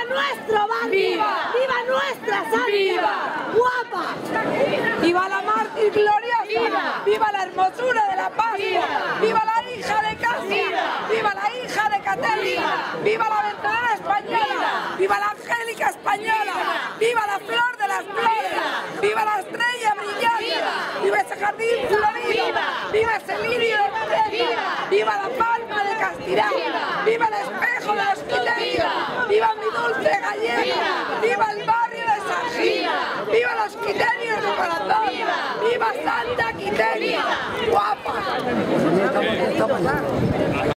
nuestro barrio! ¡Viva! ¡Viva nuestra santa! ¡Viva! ¡Guapa! ¡Viva la mártir gloriosa! ¡Viva! ¡Viva la hermosura de la Pascua! ¡Viva! ¡Viva la hija de Casi! ¡Viva! ¡Viva la hija de Caterina! ¡Viva la verdadera española! ¡Viva la angélica española! ¡Viva la flor de las flores! ¡Viva la estrella brillante! ¡Viva ese jardín florido! ¡Viva ese lirio de pureza! ¡Viva la palma de castidad! ¡Viva el espejo de los quiteños! ¡Viva mi dulce gallega! ¡Viva el barrio de San Gil! ¡Viva los quiteños de corazón! ¡Viva Santa Quiteña! ¡Guapa!